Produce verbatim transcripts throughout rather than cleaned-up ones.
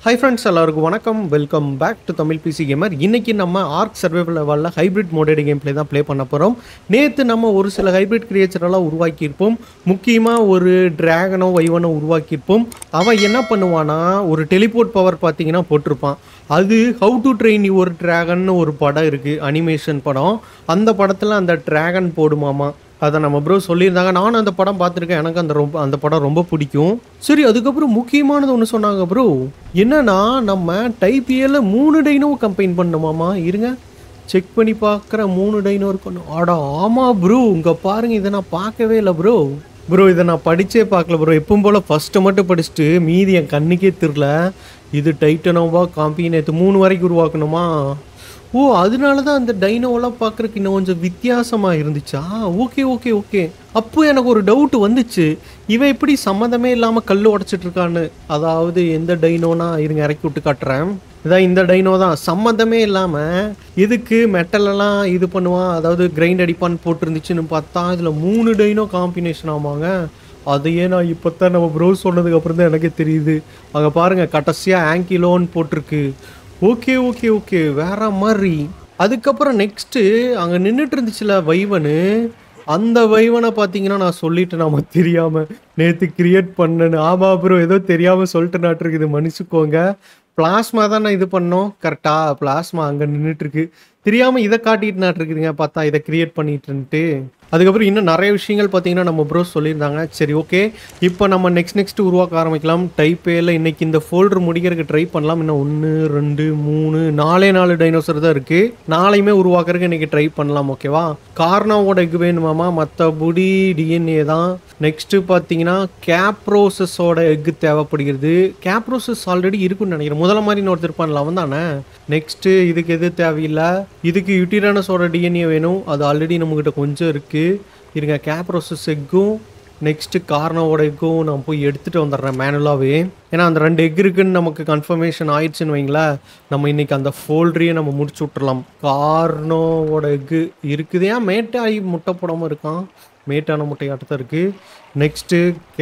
Hi friends, எல்லாருக்கும் வணக்கம். Welcome back to Tamil PC gamer. இன்னைக்கு நம்ம ஆர்க் சர்வைவல் லெவலில் ஹைப்ரிட் மோடட் கேம் பிளே தான் ப்ளே பண்ண போகிறோம். நேற்று நம்ம ஒரு சில ஹைப்ரிட் கிரியேச்சரெல்லாம் உருவாக்கியிருப்போம். முக்கியமாக ஒரு டிராகனோ வைவனோ உருவாக்கியிருப்போம். அவன் என்ன பண்ணுவானா, ஒரு டெலிபோர்ட் பவர் பார்த்தீங்கன்னா போட்டிருப்பான். அது how to train your dragon ஒரு படம் இருக்குது, அனிமேஷன் படம். அந்த படத்தில் அந்த டிராகன் போடுமாமா. அதை நம்ம ப்ரோ சொல்லியிருந்தாங்க. நானும் அந்த படம் பார்த்துருக்கேன். எனக்கு அந்த ரொம்ப அந்த படம் ரொம்ப பிடிக்கும். சரி, அதுக்கப்புறம் முக்கியமானது ஒன்று சொன்னாங்க ப்ரோ. என்னன்னா, நம்ம டைப் ஏல மூணு டைனோ கம்பைன் பண்ணணுமாமா. இருங்க, செக் பண்ணி பார்க்குற. மூணு டைனோ இருக்கணும். ஆடா ஆமாம் ப்ரோ, இங்கே பாருங்கள். இதை நான் பார்க்கவே இல்லை ப்ரோ. ப்ரோ இதை நான் படித்தே பார்க்கல ப்ரோ. எப்பவும் போல் ஃபஸ்ட்டு மட்டும் படிச்சுட்டு மீதி என் கண்ணுக்கே தெரில. இது டைட்டனோவா காம்பி நேற்று மூணு வரைக்கும் உருவாக்கணுமா? ஓ, அதனால தான் அந்த டைனோவெல்லாம் பார்க்குறக்கு இன்னும் கொஞ்சம் வித்தியாசமாக இருந்துச்சா? Okay okay okay. அப்போ எனக்கு ஒரு டவுட் வந்துச்சு, இவன் எப்படி சம்மந்தமே இல்லாமல் கல் உடச்சிட்டு இருக்கான்னு. அதாவது எந்த டைனோனா, இருங்க இறக்கி விட்டு காட்டுறேன். இதான் இந்த டைனோ தான். சம்மந்தமே இல்லாமல் இதுக்கு மெட்டலெல்லாம் இது பண்ணுவான், அதாவது கிரைண்ட் அடிப்பான்னு போட்டிருந்துச்சுன்னு பார்த்தா இதில் மூணு டைனோ காம்பினேஷன் ஆமாங்க. அதையே நான் இப்போ தான் நம்ம ப்ரோ சொன்னதுக்கு அப்புறம் தான் எனக்கே தெரியுது. அங்கே பாருங்கள், கடைசியாக ஆங்கிலோன்னு போட்டிருக்கு. ஓகே ஓகே ஓகே, வேற மாதிரி. அதுக்கப்புறம் நெக்ஸ்ட்டு அங்கே நின்றுட்டு இருந்துச்சுல வைவனு, அந்த வைவனை பார்த்தீங்கன்னா நான் சொல்லிட்டு நாம தெரியாமல் நேற்று கிரியேட் பண்ணேன்னு. ஆமா ப்ரோ, ஏதோ தெரியாமல் சொல்லிட்டு நாட்டுருக்குது, மன்னிச்சுக்கோங்க. பிளாஸ்மா தான் நான் இது பண்ணோம் கரெக்டாக. பிளாஸ்மா அங்கே நின்றுட்டுருக்கு, தெரியாமல் இதை காட்டிட்டு நாட்டுருக்குதுங்க. பார்த்தா இதை கிரியேட் பண்ணிட்டுன்ட்டு. அதுக்கப்புறம் இன்னும் நிறைய விஷயங்கள் பார்த்தீங்கன்னா நம்ம ப்ரோ சொல்லியிருந்தாங்க. சரி ஓகே, இப்போ நம்ம நெக்ஸ்ட் நெக்ஸ்ட் உருவாக்க ஆரம்பிக்கலாம். டைப் ஏல இன்னைக்கு இந்த ஃபோல்டர் முடிக்கிறதுக்கு ட்ரை பண்ணலாம். இன்னும் ஒன்று ரெண்டு மூணு நாலே நாலு டைனோசர் தான் இருக்குது. நாளையுமே உருவாக்குறதுக்கு இன்றைக்கி ட்ரை பண்ணலாம். ஓகேவா? கார்னாவோட எக் வேணுமாமா, மற்றபடி டிஎன்ஏ தான். நெக்ஸ்ட்டு பார்த்தீங்கன்னா கேப்ரோசஸோட எக்கு தேவைப்படுகிறது. கேப்ரோசஸ் ஆல்ரெடி இருக்குன்னு நினைக்கிறேன். முதல்ல மாதிரி ஒருத்தர் இருப்பான்ல, அவன் தானே. நெக்ஸ்ட்டு இதுக்கு எது தேவையில்லை. இதுக்கு யூட்டிரானஸோட டிஎன்ஏ வேணும், அது ஆல்ரெடி நம்மக்கிட்ட கொஞ்சம் இருக்குது. இருங்க, கேப்ரோசஸ் எக்கும் நெக்ஸ்ட்டு கார்னோவோட எக்கும் நான் போய் எடுத்துகிட்டு வந்துடுறேன் மேனுவலாகவே. ஏன்னா அந்த ரெண்டு எக் இருக்குன்னு நமக்கு கன்ஃபர்மேஷன் ஆயிடுச்சுன்னு வைங்களேன், நம்ம இன்றைக்கி அந்த ஃபோல்டரையே நம்ம முடிச்சு விட்றலாம். கார்னோவோட எக்கு இருக்குது. ஏன் மேட்டாகி முட்டை போடாமல் இருக்கான்? மேட்டான முட்டையாட்ட தான் இருக்குது. நெக்ஸ்ட்டு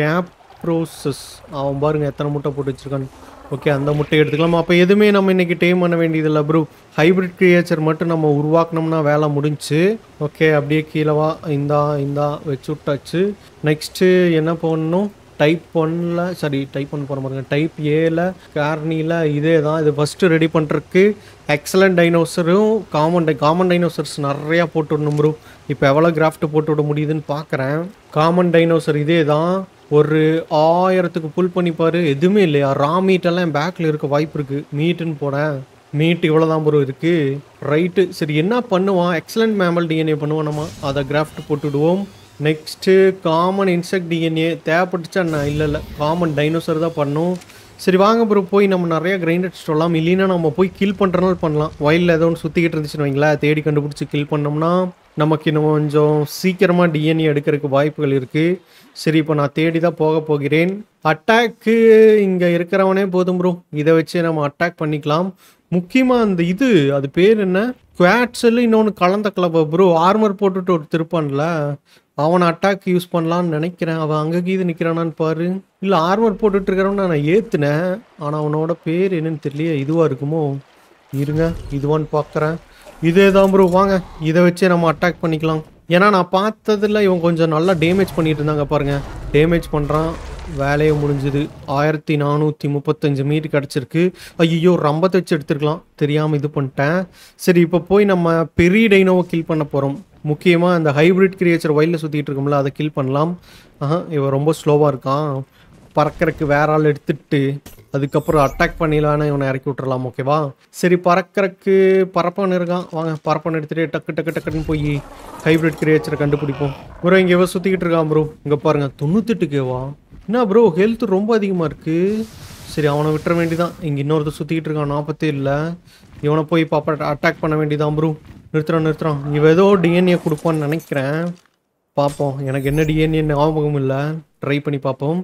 கேப்ரோசஸ், அவன் பாருங்கள் எத்தனை முட்டை போட்டு வச்சுருக்கான்னு. ஓகே, அந்த முட்டையை எடுத்துக்கலாம். அப்போ எதுவுமே நம்ம இன்றைக்கி டேம் பண்ண வேண்டியதில்லை ப்ரோ. ஹைப்ரிட் கிரியேச்சர் மட்டும் நம்ம உருவாக்கணும்னா வேலை முடிஞ்சு. ஓகே, அப்படியே கீழவா இந்தா இந்தா வச்சு விட்டாச்சு. நெக்ஸ்ட்டு என்ன பண்ணணும், டைப் ஒன்னில் சரி டைப் பண்ண போகிற பாருங்க. டைப் ஏல கார்னியில் இதே தான். இது ஃபஸ்ட்டு ரெடி பண்ணுறதுக்கு எக்ஸலண்ட் டைனோசரும் காமன் டை காமன் டைனோசர்ஸ் நிறையா போட்டு விடணும் ப்ரோ. இப்போ எவ்வளோ கிராஃப்ட் போட்டு விட முடியுதுன்னு பார்க்குறேன். காமன் டைனோசர் இதே தான். ஒரு ஆயிரத்துக்கு புல் பண்ணிப்பார். எதுவுமே இல்லையா? ரா மீட்டெல்லாம் என் பேக்கில் இருக்க வாய்ப்பு இருக்குது. மீட்டுன்னு போனேன், மீட் இவ்வளோ தான் ப்ரோ இருக்குது. ரைட்டு, சரி என்ன பண்ணுவான், எக்ஸலண்ட் மேமல் டிஎன்ஏ பண்ணுவான். நம்ம அதை கிராஃப்ட் போட்டுவிடுவோம். நெக்ஸ்ட்டு காமன் இன்செக்ட் டிஎன்ஏ தேவைப்பட்டுச்சா என்ன? இல்லை இல்லை, காமன் டைனோசர் தான் பண்ணும். சரி வாங்க ப்ரோ, போய் நம்ம நிறையா கிரைண்டட் சொல்லலாம். இல்லைன்னா நம்ம போய் கில் பண்ணுறனால பண்ணலாம். வயலில் ஏதோ ஒன்று சுற்றிக்கிட்டு இருந்துச்சுன்னு வைங்களேன், தேடி கண்டுபிடிச்சி கில் பண்ணோம்னா நமக்கு இன்னும் கொஞ்சம் சீக்கிரமாக டிஎன்ஏ எடுக்கிறதுக்கு வாய்ப்புகள் இருக்குது. சரி, இப்போ நான் தேடி தான் போக போகிறேன். அட்டாக்கு இங்கே இருக்கிறவனே போதும் ப்ரோ, இதை வச்சு நம்ம அட்டாக் பண்ணிக்கலாம். முக்கியமாக அந்த இது, அது பேர் என்ன, குவாட்ஸில் இன்னொன்று கலந்த கலப்பை ப்ரோ. ஆர்மர் போட்டுட்டு ஒரு திருப்பான்ல, அவனை அட்டாக் யூஸ் பண்ணலான்னு நினைக்கிறேன். அவன் அங்கே கீது நிற்கிறானான்னு பாரு. இல்லை, ஆர்மர் போட்டுட்டு இருக்கிறவன நான் ஏற்றுனேன், ஆனால் அவனோட பேர் என்னன்னு தெரியலையே. இதுவாக இருக்குமோ? இருங்க, இதுவான்னு பார்க்குறேன். இதே தான் ப்ரோ, வாங்க இதை வச்சே நம்ம அட்டாக் பண்ணிக்கலாம். ஏன்னா நான் பார்த்ததில் இவன் கொஞ்சம் நல்லா டேமேஜ் பண்ணிட்டு இருந்தாங்க பாருங்கள். டேமேஜ் பண்ணுறான், வேலையை முடிஞ்சுது. ஆயிரத்தி நானூற்றி முப்பத்தஞ்சு மீட் கிடச்சிருக்கு. ஐயோ, ரம்பத்தை வச்சு எடுத்துருக்கலாம், தெரியாமல் இது பண்ணிட்டேன். சரி, இப்போ போய் நம்ம பெரிய டைனோவை கில் பண்ண போகிறோம். முக்கியமாக இந்த ஹைப்ரிட் கிரியேச்சர் வயலில் சுற்றிட்டு இருக்கோம்ல, அதை கில் பண்ணலாம். ஆஹா, இவன் ரொம்ப ஸ்லோவாக இருக்கான். பறக்கிறதுக்கு வேற ஆள் எடுத்துட்டு அதுக்கப்புறம் அட்டாக் பண்ணிடலான்னு இவனை இறக்கி விட்டுறலாம். ஓகேவா? சரி, பறக்கிறதுக்கு பறப்பன் இருக்கான். வாங்க பறப்பன் எடுத்துகிட்டு டக்கு டக்கு டக்குன்னு போய் ஹைப்ரிட் கிரியேச்சரை கண்டுபிடிப்போம். ப்ரோ இங்கே எவ்வளோ சுற்றிக்கிட்டு இருக்கான் ப்ரோ. இங்கே பாருங்கள், தொண்ணூத்தெட்டு கேவா. என்ன ப்ரோ, ஹெல்த் ரொம்ப அதிகமாக இருக்குது. சரி, அவனை விட்டுற வேண்டிதான். இங்கே இன்னொருத்தர் சுற்றிக்கிட்டு இருக்கான், நாற்பத்தே இல்லை. இவனை போய் பாப்பா அட்டாக் பண்ண வேண்டியதான் ப்ரோ. நிறுத்துறான் நிறுத்துறான். இவன் ஏதோ டிஎன்ஏ கொடுப்பான்னு நினைக்கிறேன். பார்ப்போம், எனக்கு என்ன டிஎன்ஏ ஞாபகம் இல்லை, ட்ரை பண்ணி பார்ப்போம்.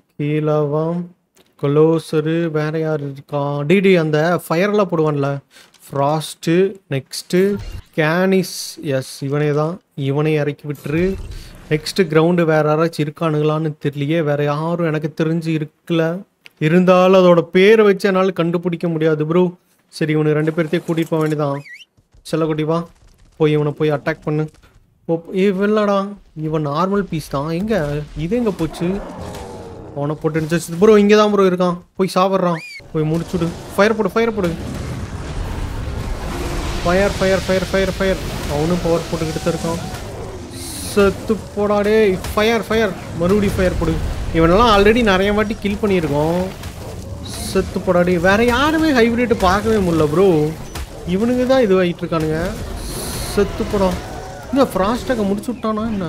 கீழவாம் கொலோசரு, வேற யார் இருக்கா? டிடி அந்த ஃபயர்லாம் போடுவான்ல, ஃப்ராஸ்ட்டு. நெக்ஸ்ட்டு கேனிஸ், எஸ் இவனே தான். இவனே இறக்கி விட்டுரு. நெக்ஸ்ட்டு கிரவுண்டு வேறு யாராச்சும் இருக்கானுங்களான்னு தெரியலையே. வேறு யாரும் எனக்கு தெரிஞ்சு இருக்கல. இருந்தாலும் அதோட பேரை வச்சு என்னால் கண்டுபிடிக்க முடியாது ப்ரோ. சரி இவனுக்கு ரெண்டு பேர்த்தையும் கூட்டிகிட்டு போக வேண்டியதான். செல்லக்குட்டி வா, போய் இவனை போய் அட்டாக் பண்ணு. ஓ ஏ வெள்ளடா, இவன் நார்மல் பீஸ் தான். எங்கே இது எங்கே போச்சு? அவனை போட்டு ப்ரோ இங்கே தான் ப்ரோ இருக்கான். போய் சாப்பிட்றான், போய் முடிச்சுடு. ஃபயர் போடு ஃபயர் போடு fire fire fire fire fire. அவனும் பவர் போட்டுக்கிட்டு தான் இருக்கான். செத்து போடாடே. ஃபயர் ஃபயர் மறுபடியும் ஃபயர் போடு. இவனெல்லாம் ஆல்ரெடி நிறைய வாட்டி கில் பண்ணியிருக்கோம். செத்து போடாடே. வேறு யாருமே ஹைப்ரிட் பார்க்கவே முடியல ப்ரோ. இவனுங்க தான் இது ஆகிட்டு இருக்கானுங்க. செத்து போடா. இந்த ஃப்ராஸ்டாக்கை முடிச்சு விட்டானா என்ன?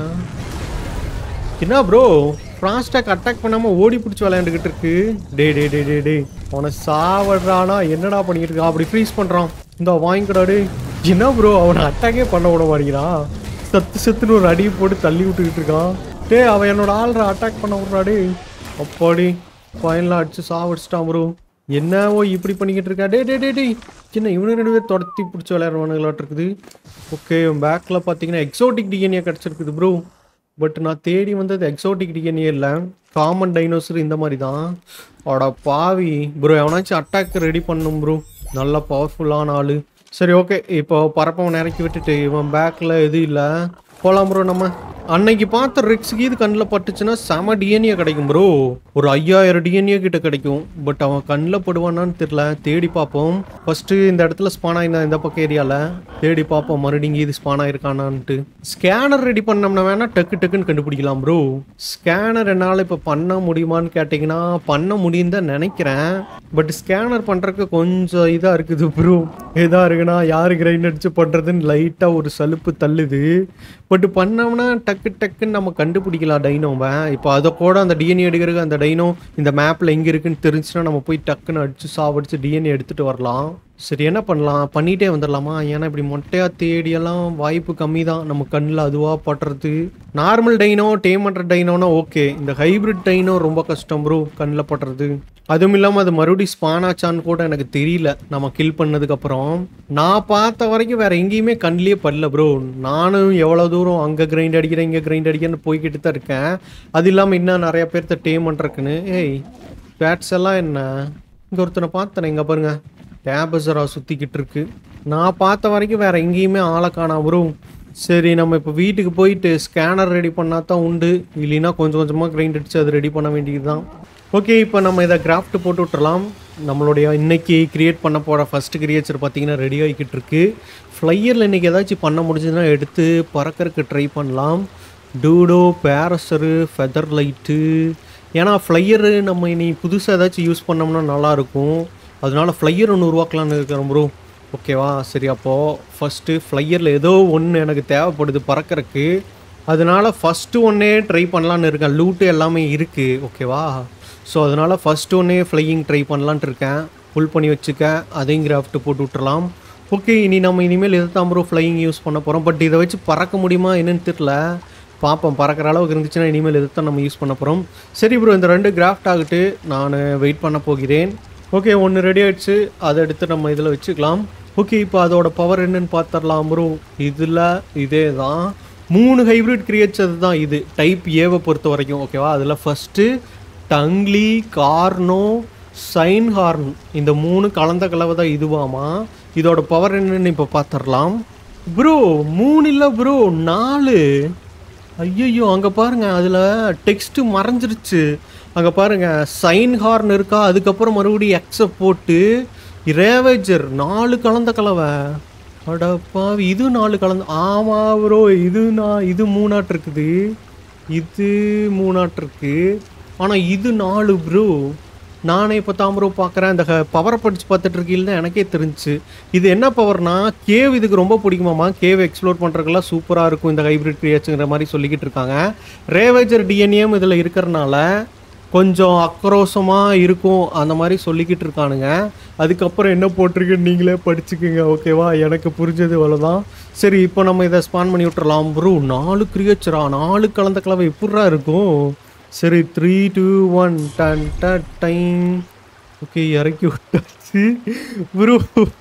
என்ன ப்ரோ ஃப்ராஸ்டாக் அட்டாக் பண்ணாமல் ஓடி பிடிச்சி விளையாண்டுக்கிட்டு இருக்கு. டே டே டே டே டே அவனை சாவட்றானா? என்னடா பண்ணிக்கிட்டு இருக்கான்? அப்படி ஃப்ரீஸ் பண்ணுறான். இந்த வாங்கிக்கடாடே. என்ன ப்ரோ அவனை அட்டாக்கே பண்ண விட மாட்டேங்கிறான். சத்து சத்துன்னு ஒரு அடியை போட்டு தள்ளி விட்டுக்கிட்டு இருக்கான். டே அவன் என்னோட ஆள்ற அட்டாக் பண்ண விட்றாடே. அப்பாடி ஃபைனலாக அடிச்சு சாவடிச்சிட்டான் ப்ரோ. என்னவோ இப்படி பண்ணிக்கிட்டு இருக்கா? டே டே டே டே சின்ன இவனு ரெண்டு பேர் துரத்தி பிடிச்சி விளையாடுவானுங்களாட்டு இருக்குது. ஓகே பேக்கில் பார்த்தீங்கன்னா எக்ஸோட்டிக் டிஎன்ஏ கிடச்சிருக்குது ப்ரோ. பட் நான் தேடி வந்தது எக்ஸோட்டிக் டிஎன்ஏ இல்லை, காமன் டைனோசர் இந்த மாதிரி தான். அவட பாவி ப்ரோ எவனாச்சும் அட்டாக் ரெடி பண்ணும் ப்ரோ. நல்ல பவர்ஃபுல்லான ஆள். சரி ஓகே இப்போ பரப்பவன் இறக்கி விட்டுட்டு இவன் பேக்கில் எதுவும் இல்லை போகலாம் ப்ரோ. நம்ம அன்னைக்கு பார்த்த ரிக்ஸுக்கு இது கண்ணில் பட்டுச்சுன்னா செம டிஎன்ஏ கிடைக்கும் ப்ரோ. ஒரு ஐயாயிரம் டிஎன்ஏ கிட்ட கிடைக்கும். பட் அவன் கண்ணில் படுவானான்னு தெரியல. தேடி பார்ப்போம். ஃபஸ்ட்டு இந்த இடத்துல ஸ்பான் ஆயிருந்தா இந்த பக்கம் ஏரியாவில் தேடி பார்ப்போம் மறுபடியும் இது ஸ்பான் ஆயிருக்கானான்ட்டு. ஸ்கேனர் ரெடி பண்ணோம்னா வேணா டக்கு டக்குன்னு கண்டுபிடிக்கலாம் ப்ரோ. ஸ்கேனர் என்னால் இப்போ பண்ண முடியுமான்னு கேட்டிங்கன்னா பண்ண முடியும் தான் நினைக்கிறேன். பட் ஸ்கேனர் பண்ணுறதுக்கு கொஞ்சம் இதாக இருக்குது ப்ரோ. எதாக இருக்குன்னா யாரு கிரைண்ட் அடிச்சு பண்ணுறதுன்னு லைட்டாக ஒரு சலுப்பு தள்ளுது. பட் பண்ணோம்னா டக்கு டக்குன்னு நம்ம கண்டுபிடிக்கலாம் டைனோவை. இப்போ அதை கூட அந்த டிஎன்ஏ எடுக்கிறதுக்கு அந்த டைனோ இந்த மேப்பில் எங்கே இருக்குன்னு தெரிஞ்சுன்னா நம்ம போய் டக்குன்னு அடிச்சு சாவடிச்சு டிஎன்ஏ எடுத்துகிட்டு வரலாம். சரி என்ன பண்ணலாம், பண்ணிகிட்டே வந்துடலாமா? ஏன்னா இப்படி மொட்டையாக தேடியெல்லாம் வாய்ப்பு கம்மி தான் நம்ம கண்ணில் அதுவாக பட்டுறது. நார்மல் டைனோ டேம் பண்ணுற டைனோனா ஓகே. இந்த ஹைப்ரிட் டைனோ ரொம்ப கஷ்டம் ப்ரோ கண்ணில் பட்டுறது. அதுவும் இல்லாமல் அது மறுபடியும் ஸ்பான் ஆச்சான்னு கூட எனக்கு தெரியல நம்ம கில் பண்ணதுக்கப்புறம். நான் பார்த்த வரைக்கும் வேறு எங்கேயுமே கண்ணிலே படல ப்ரோ. நானும் எவ்வளோ தூரம் அங்கே கிரைண்ட் அடிக்கிறேன் இங்கே கிரைண்ட் அடிக்கிறேன்னு போய்கிட்டு தான் இருக்கேன். அது இல்லாமல் இன்னும் நிறையா பேர்த்த டேம் பண்ணுறக்குன்னு. ஏய் பேட்ஸ் எல்லாம் என்ன இங்கே ஒருத்தனை பார்த்தேன் இங்கே பாருங்கள் டேபஸராக சுற்றிக்கிட்டு இருக்கு. நான் பார்த்த வரைக்கும் வேறு எங்கேயுமே ஆளை காணா ப்ரோ. சரி நம்ம இப்போ வீட்டுக்கு போயிட்டு ஸ்கேனர் ரெடி பண்ணால் தான் உண்டு. இல்லைன்னா கொஞ்சம் கொஞ்சமாக கிரைண்ட் அடித்து அது ரெடி பண்ண வேண்டியது தான். ஓகே இப்போ நம்ம இதை கிராஃப்ட் போட்டு விட்டுறலாம். நம்மளுடைய இன்றைக்கி க்ரியேட் பண்ண போகிற ஃபஸ்ட்டு கிரியேச்சர் பார்த்திங்கன்னா ரெடி ஆகிக்கிட்டு இருக்கு. ஃப்ளையரில் இன்றைக்கி ஏதாச்சும் பண்ண முடிஞ்சதுன்னா எடுத்து பறக்கிறதுக்கு ட்ரை பண்ணலாம். டூடோ பேரஸரு ஃபெதர் லைட்டு. ஏன்னா ஃப்ளையரு நம்ம இனி புதுசாக ஏதாச்சும் யூஸ் பண்ணோம்னா நல்லாயிருக்கும். அதனால ஃப்ளையர் ஒன்று உருவாக்கலான்னு இருக்கிறோம் ப்ரோ. ஓகேவா சரி அப்போது ஃபஸ்ட்டு ஃப்ளையரில் ஏதோ ஒன்று எனக்கு தேவைப்படுது பறக்கிறதுக்கு. அதனால் ஃபஸ்ட்டு ஒன்றே ட்ரை பண்ணலான்னு இருக்கேன். லூட்டு எல்லாமே இருக்குது ஓகேவா. ஸோ அதனால் ஃபஸ்ட்டு ஒன்றே ஃப்ளையிங் ட்ரை பண்ணலான்ட்டு இருக்கேன். ஃபுல் பண்ணி வச்சுக்க அதையும் கிராஃப்ட்டு போட்டு விட்டுறலாம். ஓகே இனி நம்ம இனிமேல் எது தான் ப்ரோ ஃப்ளையிங் யூஸ் பண்ண போகிறோம். பட் இதை வச்சு பறக்க முடியுமா என்னன்னு தெரியல. பார்ப்போம் பறக்கிற அளவுக்கு இருந்துச்சுன்னா இனிமேல் எது தான் நம்ம யூஸ் பண்ண போகிறோம். சரி ப்ரோ இந்த ரெண்டு கிராஃப்ட் ஆகிட்டு நான் வெயிட் பண்ண போகிறேன். ஓகே ஒன்று ரெடி ஆகிடுச்சு. அதை எடுத்து நம்ம இதில் வச்சுக்கலாம். ஓகே இப்போ அதோட பவர் என்னன்னு பார்த்துடலாம் ப்ரோ. இதில் இதே தான் மூணு ஹைப்ரிட் கிரியேச்சர் தான் இது டைப் ஏவை பொறுத்த வரைக்கும் ஓகேவா. அதில் ஃபஸ்ட்டு டங்லி கார்னோ சைன் ஹார்ன் இந்த மூணு கலந்த கலவை தான் இதுவாமா. இதோட பவர் என்னன்னு இப்போ பார்த்துடலாம் ப்ரோ. மூணு இல்லை ப்ரோ நாலு. ஐயோ அங்கே பாருங்கள் அதில் டெக்ஸ்ட்டு மறைஞ்சிருச்சு. அங்கே பாருங்கள் சைன் ஹார்ன் இருக்கா. அதுக்கப்புறம் மறுபடியும் எக்ஸை போட்டு ரேவேஜர் நாலு கலந்த கலவை. அடப்பா இது நாலு கலந்து. ஆமாம் ப்ரோ இது நான் இது மூணாட்டு இருக்குது இது மூணாட்டு இருக்கு. ஆனால் இது நாலு ப்ரோ. நானே இப்போ தான் ப்ரோ பார்க்குறேன். இந்த பவரை படித்து பார்த்துட்டு இருக்கீங்கன்னா எனக்கே தெரிஞ்சிச்சு. இது என்ன பவர்னா கேவ் இதுக்கு ரொம்ப பிடிக்குமாம்மா. கேவ் எக்ஸ்ப்ளோர் பண்ணுறதுக்கெல்லாம் சூப்பராக இருக்கும் இந்த ஹைப்ரிட் கிரியேச்சுங்கிற மாதிரி சொல்லிக்கிட்டு இருக்காங்க. ரேவேஜர் டிஎன்ஏம் இதில் இருக்கிறனால கொஞ்சம் ஆக்ரோஷமாக இருக்கும் அந்த மாதிரி சொல்லிக்கிட்டு இருக்கானுங்க. அதுக்கப்புறம் என்ன போட்டிருக்குன்னு நீங்களே படிச்சுக்குங்க ஓகேவா. எனக்கு புரிஞ்சது அவ்வளோதான். சரி இப்போ நம்ம இதை ஸ்பான் பண்ணி விட்டுறலாம் ப்ரோ. நாலு கிரியேச்சரா நாலு கலந்த கலவை எப்படா இருக்கும். சரி three two one done time. Okay இறக்கி விட்டாச்சு ப்ரோ.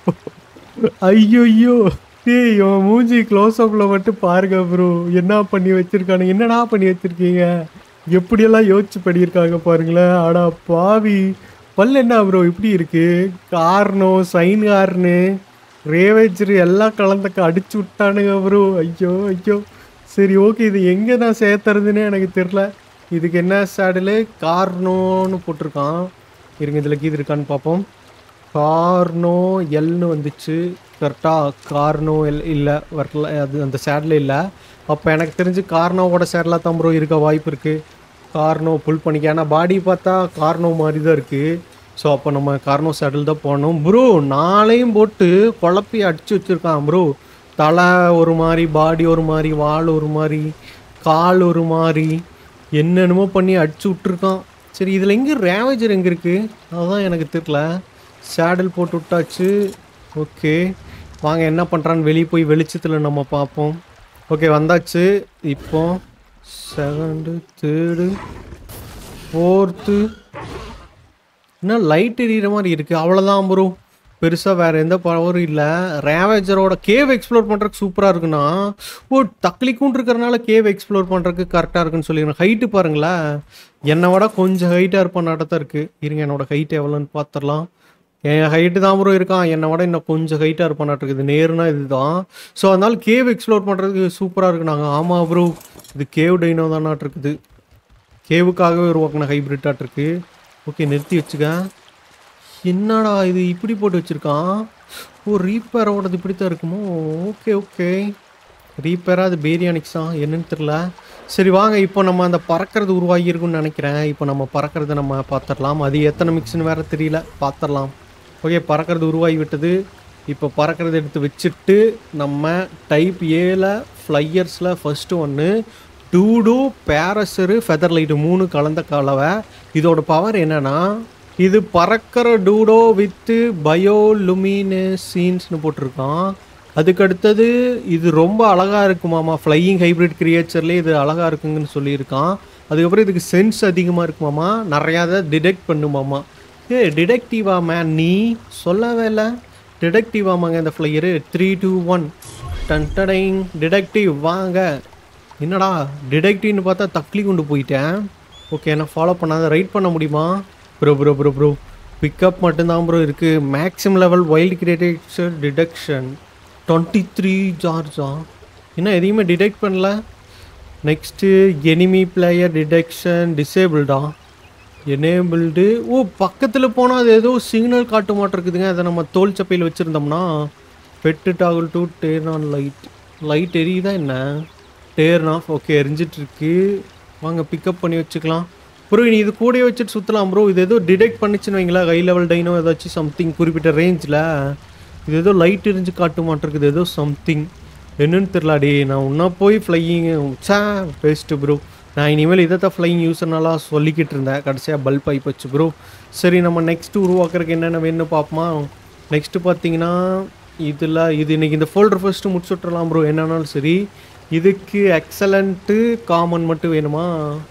ஐயோ ஏய் இவன் மூஞ்சி க்ளோஸ் அப்பில் மட்டும் பாருங்க ப்ரோ. என்ன பண்ணி வச்சுருக்கானுங்க. என்னடா பண்ணி வச்சுருக்கீங்க. எப்படியெல்லாம் யோசிச்சு பண்ணியிருக்காங்க பாருங்களேன். ஆடா பாவி பல்லு என்ன ப்ரோ இப்படி இருக்கு? கார்னோ சைன் கார்னு ரேவேஜர் எல்லாம் கலந்தக்க அடிச்சு விட்டானுங்க ப்ரோ. ஐயோ ஐயோ. சரி ஓகே, இது எங்கே நான் சேர்த்துறதுன்னே எனக்கு தெரில. இதுக்கு என்ன சேடலு? கார்னோன்னு போட்டிருக்கான். இருங்க இதில் கீது இருக்கான்னு பார்ப்போம். கார்னோ எல்னு வந்துச்சு கரெக்டாக. கார்னோ எல் இல்லை வரல, அது அந்த சேடில் இல்லை. அப்போ எனக்கு தெரிஞ்சு கார்னோவோட சேடலாக தான் ப்ரோ இருக்க வாய்ப்பு இருக்குது. கார்னோ புல் பண்ணிக்க. ஆனால் பாடி பார்த்தா கார்னோ மாதிரி தான் இருக்குது. ஸோ அப்போ நம்ம கார்னோ சேடல் தான் போடணும் ப்ரோ. நாளையும் போட்டு குழப்பி அடிச்சு வச்சுருக்கான் ப்ரோ. தலை ஒரு மாதிரி, பாடி ஒரு மாதிரி, வால் ஒரு மாதிரி, கால் ஒரு மாதிரி, என்னென்னமோ பண்ணி அடிச்சு விட்ருக்கான். சரி இதில் எங்கே ரேவேஜர் எங்கே இருக்குது அதுதான் எனக்கு தெரியல. சேடல் போட்டு விட்டாச்சு. ஓகே வாங்க என்ன பண்ணுறான்னு வெளியே போய் வெளிச்சத்தில் நம்ம பார்ப்போம். ஓகே வந்தாச்சு. இப்போ செகண்டு, தேர்டு, ஃபோர்த்து, இன்னும் லைட் எரியிற மாதிரி இருக்குது. அவ்வளோதான் ப்ரோ, பெருசாக வேறு எந்த பவரும் இல்லை. ரேவேஜரோட கேவ் எக்ஸ்ப்ளோர் பண்ணுறதுக்கு சூப்பராக இருக்குன்னா, ஓ தக்லிக்கும் இருக்கிறனால கேவ் எக்ஸ்ப்ளோர் பண்ணுறதுக்கு கரெக்டாக இருக்குன்னு சொல்லிடுறேன். ஹைட்டு பாருங்களேன், என்னை விட கொஞ்சம் ஹைட்டாக இருப்பான்னாட்ட தான் இருக்குது. இருங்க என்னோட ஹைட் எவ்வளோன்னு பார்த்துடலாம். என் ஹைட்டு தான் ப்ரோ இருக்கான், என்னை விட இன்னும் கொஞ்சம் ஹைட்டாக இருப்பான்னாட்டு இருக்குது. நேருனா இது தான். ஸோ அதனால் கேவ் எக்ஸ்ப்ளோர் பண்ணுறதுக்கு சூப்பராக இருக்குனாங்க. ஆமாம் ப்ரோ, இது கேவ் டைனோ தானாட்டு இருக்குது. கேவுக்காகவே உருவாக்கின ஹைப்ரிட்டாட்டு இருக்குது. ஓகே நிறுத்தி வச்சுக்க. என்னடா இது இப்படி போட்டு வச்சுருக்கான்? ஓ ரீப்பேரோடது இப்படி தான் இருக்குமோ? ஓகே ஓகே, ரீப்பேராக அது பேரியானிக்ஸா என்னன்னு தெரில. சரி வாங்க இப்போ நம்ம அந்த பறக்கிறது உருவாகியிருக்குன்னு நினைக்கிறேன். இப்போ நம்ம பறக்கிறத நம்ம பார்த்துடலாம். அது எத்தனை மிக்ஸ்னு வேறு தெரியல, பார்த்துடலாம். ஓகே பறக்கிறது உருவாகி விட்டது. இப்போ பறக்கிறது எடுத்து வச்சுட்டு நம்ம டைப் ஏல ஃப்ளையர்ஸில் ஃபஸ்ட்டு ஒன்று டூடோ பேரஸரு ஃபெதர் லைட்டு மூணு கலந்த கலவை. இதோட பவர் என்னென்னா, இது பறக்கிற டூடோ வித்து பயோலுமினேசின்ஸ்னு போட்டிருக்கான். அதுக்கடுத்தது இது ரொம்ப அழகாக இருக்குமாமா, ஃப்ளையிங் ஹைப்ரிட் கிரியேச்சர்லேயே இது அழகாக இருக்குங்கன்னு சொல்லியிருக்கான். அதுக்கப்புறம் இதுக்கு சென்ஸ் அதிகமாக இருக்குமாமா, நிறையா அதை டிடெக்ட் பண்ணுமாமா. ஏ டிடெக்டிவா மேன், நீ சொல்லவே இல்லை. டிடெக்டிவாமாங்க இந்த flyer. Three two one done டடைங் டிடெக்டிவ் வாங்க. என்னடா டிடெக்டிவ்னு பார்த்தா தக்லி கொண்டு போயிட்டேன். ஓகே என்ன ஃபாலோ பண்ணாத ரைட் பண்ண முடியுமா? Bro bro bro bro pickup மட்டும்தான் ப்ரோ இருக்குது. Maximum level wild creature detection twenty three ஜார்ஜா. இன்னும் எதையுமே டிடெக்ட் பண்ணல. நெக்ஸ்ட்டு எனிமி பிளேயர் டிடெக்ஷன் டிசேபிள்டா, எனேபிள்டு. ஓ பக்கத்தில் போனால் அது ஏதோ சிக்னல் காட்ட மாட்டிருக்குதுங்க. அதை நம்ம தோல் சப்பையில் வச்சுருந்தோம்னா pet toggle to turn on light. Light எரியுதா என்ன? Turn off. ஓகே எரிஞ்சிட்ருக்கு. வாங்க பிக்கப் பண்ணி வச்சுக்கலாம் ப்ரோ. நீ இது கூடயே வச்சுட்டு சுற்றலாம் ப்ரோ. இது ஏதோ டிடெக்ட் பண்ணிச்சுன்னு வைங்களா, ஹை லெவல் டைனோ ஏதாச்சும் சம்திங் குறிப்பிட்ட ரேஞ்சில். இது ஏதோ லைட் எரிஞ்சு காட்ட மாட்டிருக்குது, ஏதோ சம்திங் என்னன்னு தெரிலாடி. நான் ஒன்றா போய் ஃப்ளையிங் சா பெஸ்ட்டு ப்ரோ. நான் இனிமேல் இதை தான் ஃப்ளையிங் யூஸர்னாலாம் சொல்லிக்கிட்டு இருந்தேன், கடைசியாக பல்ப் ஆகி போச்சு ப்ரோ. சரி நம்ம நெக்ஸ்ட்டு உருவாக்குறதுக்கு என்னென்ன வேணும்னு பார்ப்போமா. நெக்ஸ்ட்டு பார்த்தீங்கன்னா இதில் இது இன்றைக்கி இந்த ஃபோல்டர் ஃபஸ்ட்டு முடிச்சு விட்றலாம் ப்ரோ. என்னன்னாலும் சரி, இதுக்கு எக்ஸலண்ட்டு காமன் மட்டும் வேணுமா?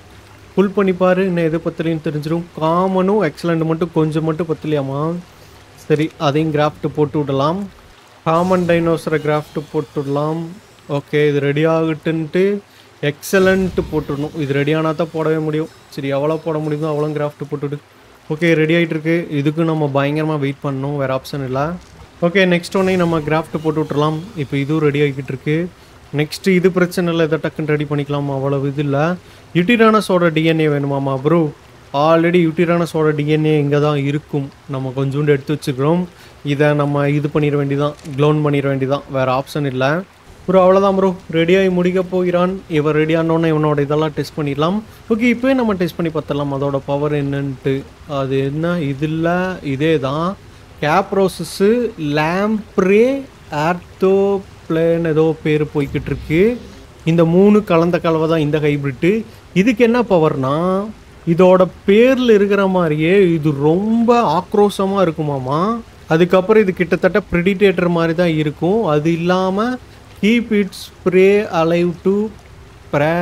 புல் பண்ணிப்பார், இன்னும் எது பத்தலையும் தெரிஞ்சிடும். காமனும் எக்ஸலண்ட் மட்டும் கொஞ்சம் மட்டும் பத்தலையாமா? சரி அதையும் கிராஃப்ட்டு போட்டு விடலாம். காமன் டைனோசரை கிராஃப்ட்டு போட்டு விடலாம். ஓகே இது ரெடி ஆகிட்டுன்ட்டு எக்ஸலண்ட்டு போட்டுடணும். இது ரெடியானால் தான் போடவே முடியும். சரி எவ்வளோ போட முடியுமோ அவ்வளோ கிராஃப்ட்டு போட்டுவிடு. ஓகே ரெடி ஆகிட்டுருக்கு. இதுக்கு நம்ம பயங்கரமாக வெயிட் பண்ணணும், வேறு ஆப்ஷன் இல்லை. ஓகே நெக்ஸ்ட் ஒன்றையும் நம்ம கிராஃப்ட்டு போட்டு விட்டுறலாம். இப்போ இதுவும் ரெடி ஆகிக்கிட்டு இருக்கு. நெக்ஸ்ட்டு இது பிரச்சனை இல்லை, இதை டக்குன்னு ரெடி பண்ணிக்கலாம். அவ்வளோ இது இல்லை. யூட்டிரானஸோட டிஎன்ஏ வேணுமாம்மா ப்ரோ? ஆல்ரெடி யூட்டிரானஸோட டிஎன்ஏ இங்கே தான் இருக்கும், நம்ம கொஞ்சோண்டு எடுத்து வச்சுக்கிறோம். இதை நம்ம இது பண்ணிட வேண்டியதான், க்ளோன் பண்ணிட வேண்டியதான், வேறு ஆப்ஷன் இல்லை ப்ரோ. அவ்வளோதான் ப்ரோ, ரெடியாகி முடிக்க போகிறான். இவன் ரெடி ஆனோன்னே இவனோட இதெல்லாம் டெஸ்ட் பண்ணிடலாம். ஓகே இப்போயே நம்ம டெஸ்ட் பண்ணி பார்த்துடலாம் அதோட பவர் என்னன்ட்டு. அது என்ன இதில் இதே தான் கேப்ரோசஸ்ஸு லேம்ப்ரே ஆர்த்தோ பிளேன் ஏதோ பேர் போய்கிட்டு இருக்கு. இந்த மூணு கலந்த கலவை தான் இந்த ஹைப்ரிட்டு. இதுக்கு என்ன பவர்னா, இதோட பேரில் இருக்கிற மாதிரியே இது ரொம்ப ஆக்ரோஷமாக இருக்குமாமா. அதுக்கப்புறம் இது கிட்டத்தட்ட ப்ரெடிடேட்டர் மாதிரி தான் இருக்கும். அது இல்லாமல் keep its prey alive to prey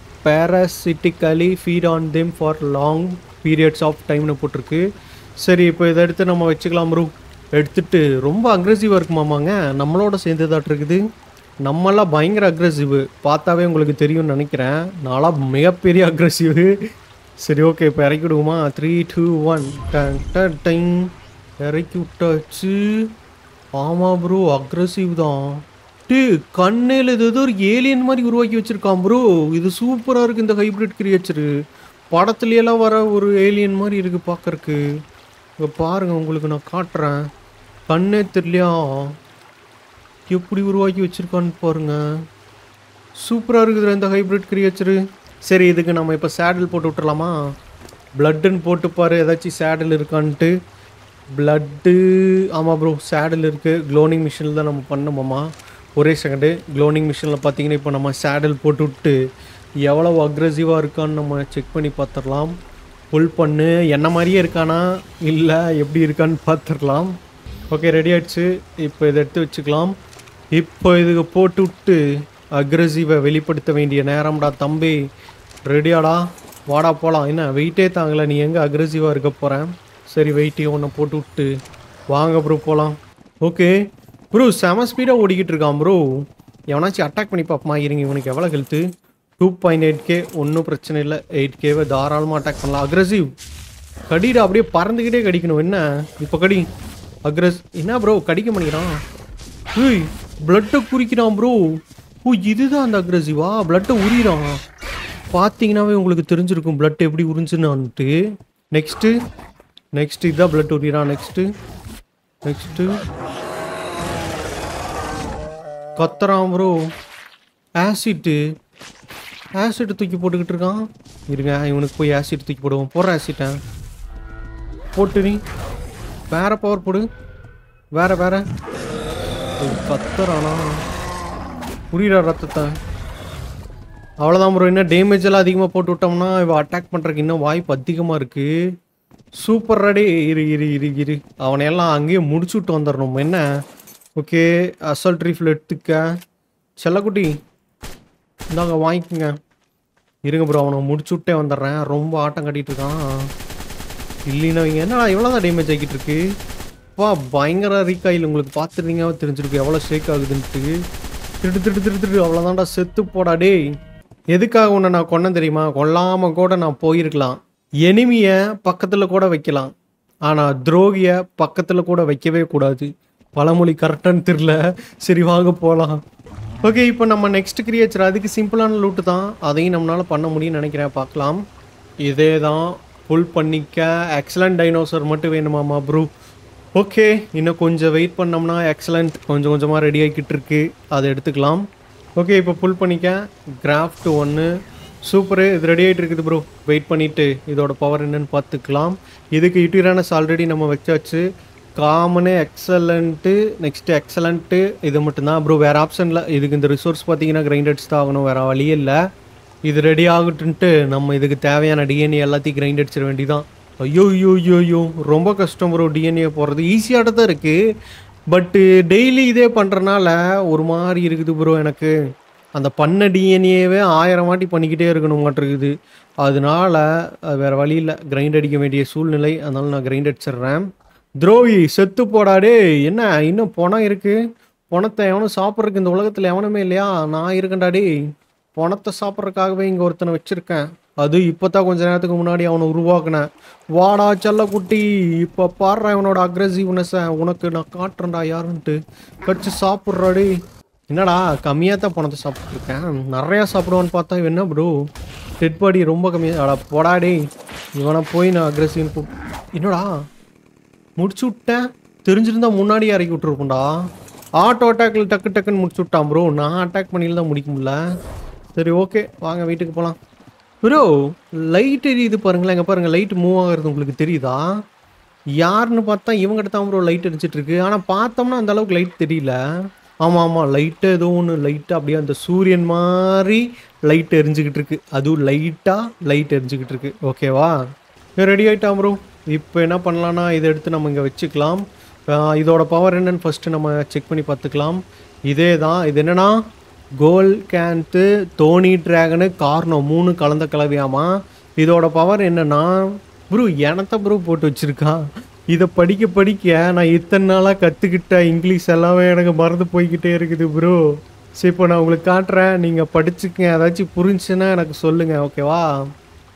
parasitically feed on them for long periods of டைம்னு போட்டிருக்கு. சரி இப்போ இதை எடுத்து நம்ம வச்சுக்கலாம் ப்ரூ. எடுத்துகிட்டு ரொம்ப அக்ரெசிவாக இருக்குமாமாங்க, நம்மளோட சேர்ந்து தான் இருக்குது. நம்மளாம் பயங்கர அக்ரெசிவு, பார்த்தாவே உங்களுக்கு தெரியும்னு நினைக்கிறேன். நான்லாம் மிகப்பெரிய அக்ரெசிவு. சரி ஓகே இப்போ இறக்கி விடுவோமா? த்ரீ டூ ஒன் டன் டன் டைம் இறக்கி விட்டாச்சு. ஆமாம் ப்ரோ, அக்ரெசிவ் தான். டே கண்ணில் இது ஏதோ ஒரு ஏலியன் மாதிரி உருவாக்கி வச்சுருக்கான் ப்ரோ. இது சூப்பராக இருக்குது இந்த ஹைப்ரிட் கிரியேச்சரு. படத்துலையெல்லாம் வர ஒரு ஏலியன் மாதிரி இருக்குது பார்க்கறக்கு. இங்கே பாருங்கள், உங்களுக்கு நான் காட்டுறேன். கண்ணே தெரியலையா எப்படி உருவாக்கி வச்சுருக்கான்னு பாருங்கள். சூப்பராக இருக்குது இந்த ஹைப்ரிட் கிரியேச்சரு. சரி, இதுக்கு நம்ம இப்போ சேடில் போட்டு விட்டுறலாமா? ப்ளட்டுன்னு போட்டுப்பார், ஏதாச்சும் சேடில் இருக்கான்ட்டு. ப்ளட்டு ஆமாம் ப்ரோ, சேடில் இருக்குது. க்ளோனிங் மிஷினில் தான் நம்ம பண்ணோமாம்மா. ஒரே செகண்டு. க்ளோனிங் மிஷினில் பார்த்தீங்கன்னா இப்போ நம்ம சேடில் போட்டு விட்டு எவ்வளோ அக்ரெசிவாக இருக்கான்னு நம்ம செக் பண்ணி பார்த்துடலாம். புல் பண்ணு என்ன மாதிரியே இருக்கானா இல்லை எப்படி இருக்கான்னு பார்த்துடலாம். ஓகே, ரெடி ஆகிடுச்சு. இப்போ இதை எடுத்து வச்சுக்கலாம். இப்போ இதுக்கு போட்டு விட்டு அக்ரெசிவை வெளிப்படுத்த வேண்டிய நேரம்டா தம்பி. ரெடியாடா? வாடா போகலாம். என்ன வெயிட்டே தாங்கலை, நீ எங்கே அக்ரெசிவாக இருக்க போகிறேன்? சரி, வெயிட்டையும் ஒன்று போட்டு விட்டு வாங்க ப்ரோ போகலாம். ஓகே ப்ரோ, செம ஸ்பீடாக ஓடிக்கிட்டு இருக்கான் ப்ரோ. எவனாச்சும் அட்டாக் பண்ணி பார்ப்போமா? இருங்க, இவனுக்கு எவ்வளோ health? Two point eight K. ஒன்றும் பிரச்சனை இல்லை, எயிட் கேவை தாராளமாக அட்டாக் பண்ணலாம். அக்ரெசிவ் கடிடா, அப்படியே பறந்துக்கிட்டே கடிக்கணும். என்ன இப்போ கடி அக்ரெஸ். என்ன ப்ரோ கடிக்க பண்ணிக்கிறான்? ஏய், பிளட்டை குறிக்கிறான் ப்ரோ. ஓ, இதுதான் அந்த அக்ரெசிவா? பிளட்டை உரிறான். பார்த்தீங்கன்னாவே உங்களுக்கு தெரிஞ்சிருக்கும் பிளட் எப்படி உறிஞ்சுனான்ட்டு. நெக்ஸ்ட்டு நெக்ஸ்ட்டு இதுதான் பிளட் உரிறான். நெக்ஸ்ட்டு நெக்ஸ்ட்டு கத்துறான் ப்ரோ. ஆசிட்டு ஆசிட் தூக்கி போட்டுக்கிட்டு இருக்கான். இருங்க, இவனுக்கு போய் ஆசிட் தூக்கி போடுவோம். போடுற ஆசிட்டை போட்டு நீ வேற பவர் போடு. வேற வேற கத்துறானா? புரியுறா ரத்தத்தை. அவ்வளோதான் ப்ரோ. இன்னும் டேமேஜ் எல்லாம் அதிகமாக போட்டு விட்டோம்னா இவன் அட்டாக் பண்ணுறதுக்கு இன்னும் வாய்ப்பு அதிகமாக இருக்குது. Super ready. இரு இரு இரு இரு அவனையெல்லாம் அங்கேயே முடிச்சு விட்டு வந்துடணும். என்ன ஓகே, அசால்ட் ரீஃபில் எடுத்துக்க. செல்லக்குட்டி இந்தாங்க வாங்கிக்கோங்க. இருங்க ப்ரோ, அவனை முடிச்சு விட்டே வந்துடுறேன். ரொம்ப ஆட்டம் கட்டிகிட்டு இருக்கான். இல்லைன்னா இங்கே என்னடா இவ்வளோ தான் டேமேஜ் ஆகிட்டு இருக்கு. வா, பயங்கர ரீகாயில். உங்களுக்கு பார்த்துருந்தீங்க தெரிஞ்சிருக்கு எவ்வளோ ஷேக் ஆகுதுன்ட்டு. திட்டு திட்டு திட்டு திட்டு அவ்வளோதான்டா, செத்து போடா டே. எதுக்காக உன்னை நான் கொன்னேன் தெரியுமா? கொல்லாமல் கூட நான் போயிருக்கலாம். எனிமியை பக்கத்தில் கூட வைக்கலாம், ஆனால் துரோகியை பக்கத்தில் கூட வைக்கவே கூடாது. பழமொழி கரெக்டானு தெரில. சரி வாங்க போகலாம். ஓகே, இப்போ நம்ம நெக்ஸ்ட் கிரியேச்சர் அதுக்கு சிம்பிளான லூட்டு தான். அதையும் நம்மளால் பண்ண முடியும்னு நினைக்கிறேன். பார்க்கலாம். இதே தான் புல் பண்ணிக்க. எக்ஸலண்ட் டைனோசர் மட்டும் வேணுமாம்மா ப்ரூ? ஓகே, இன்னும் கொஞ்சம் வெயிட் பண்ணோம்னா எக்ஸலண்ட் கொஞ்சம் கொஞ்சமாக ரெடி ஆகிக்கிட்டு இருக்கு. அதை எடுத்துக்கலாம். ஓகே, இப்போ புல் பண்ணிக்க. கிராஃப்ட் ஒன்று சூப்பரு. இது ரெடி ஆகிட்டு இருக்குது ப்ரோ. வெயிட் பண்ணிவிட்டு இதோட பவர் என்னன்னு பார்த்துக்கலாம். இதுக்கு யூட்டிரானஸ் ஆல்ரெடி நம்ம வச்சாச்சு. காமனு எக்ஸலண்ட்டு நெக்ஸ்ட்டு எக்ஸலண்ட்டு இது மட்டும்தான் ப்ரோ. வேறு ஆப்ஷனில் இதுக்கு இந்த ரிசோர்ஸ் பார்த்தீங்கன்னா கிரைண்டட்ஸ் தான் ஆகணும், வேறு வழியே இல்லை. இது ரெடி ஆகட்டுன்ட்டு நம்ம இதுக்கு தேவையான டிஎன்ஏ எல்லாத்தையும் கிரைண்ட் அடிச்சிட வேண்டிதான். ஐயோ ஐயோ ஐயோ ஐயோ ரொம்ப கஷ்டம் ப்ரோ. டிஎன்ஏ போடுறது ஈஸியாகிட்ட தான் இருக்குது, பட்டு டெய்லி இதே பண்ணுறனால ஒரு மாதிரி இருக்குது ப்ரோ. எனக்கு அந்த பண்ண டிஎன்ஏவே ஆயிரம் வாட்டி பண்ணிக்கிட்டே இருக்கணும் மாட்டிருக்குது. அதனால வேறு வழி இல்லை, கிரைண்ட் அடிக்க வேண்டிய சூழ்நிலை. அதனால நான் கிரைண்ட் அடிச்சிடுறேன். துரோகி செத்து போடாடே. என்ன இன்னும் பணம் இருக்குது? பணத்தை எவனும் சாப்பிட்றதுக்கு இந்த உலகத்தில் எவனுமே இல்லையா? நான் இருக்கேன்டாடி. பணத்தை சாப்பிட்றதுக்காகவே இங்கே ஒருத்தனை வச்சுருக்கேன். அது இப்போ தான் கொஞ்சம் நேரத்துக்கு முன்னாடி அவனை உருவாக்குனேன். வாடா செல்ல குட்டி, இப்போ பாடுறா இவனோட அக்ரெசிவ்னஸை. உனக்கு நான் காட்டுறேன்டா யாருன்ட்டு. கடிச்சு சாப்பிட்றாடி. என்னடா கம்மியாக தான் பணத்தை சாப்பிட்ருக்கேன், நிறையா சாப்பிடுவான்னு பார்த்தா என்ன ப்ரோ டெட் பாடி ரொம்ப கம்மியாக. அடா போடாடே, இவனை போய் நான் அக்ரெசிவ். என்னடா முடிச்சு விட்டேன். தெரிஞ்சிருந்தா முன்னாடியே இறக்கி விட்டுருப்போம்டா. ஆட்டோ அட்டாக்கில் டக்கு டக்குன்னு முடிச்சு விட்டான் ப்ரோ. நான் அட்டாக் பண்ணியில் தான் முடிக்க முடியல. சரி ஓகே, வாங்க வீட்டுக்கு போகலாம். ப்ரோ லைட் எரியுது பாருங்களேன். எங்கே பாருங்கள், லைட் மூவ் ஆகிறது உங்களுக்கு தெரியுதா? யாருன்னு பார்த்தா இவங்ககிட்ட தான் ப்ரோ லைட் எரிச்சிட்ருக்கு. ஆனால் பார்த்தோம்னா அந்த அளவுக்கு லைட் தெரியல. ஆமாம் ஆமாம், லைட்டு ஏதோ ஒன்று லைட்டாக அப்படியே அந்த சூரியன் மாதிரி லைட் எரிஞ்சிக்கிட்டு இருக்கு. அதுவும் லைட்டாக லைட் எரிஞ்சிக்கிட்டு இருக்கு. ஓகேவா, ரெடி ஆகிட்டான் ப்ரோ. இப்போ என்ன பண்ணலான்னா இதை எடுத்து நம்ம இங்கே வச்சுக்கலாம். இதோட பவர் என்னன்னு ஃபஸ்ட்டு நம்ம செக் பண்ணி பார்த்துக்கலாம். இதே தான். இது என்னென்னா கோல் கேன்த்து தோனி ட்ராகனு கார்னோ மூணு கலந்த கலவையாமா. இதோட பவர் என்னென்னா ப்ரோ எனத்த ப்ரோ போட்டு வச்சுருக்கான். இதை படிக்க படிக்க நான் இத்தனை நாளாக கற்றுக்கிட்ட இங்கிலீஷ் எல்லாமே எனக்கு மறந்து போய்கிட்டே இருக்குது ப்ரோ. சரி இப்போ நான் உங்களுக்கு காட்டுறேன், நீங்கள் படிச்சுக்கங்க. ஏதாச்சும் புரிஞ்சுன்னா எனக்கு சொல்லுங்கள் ஓகேவா?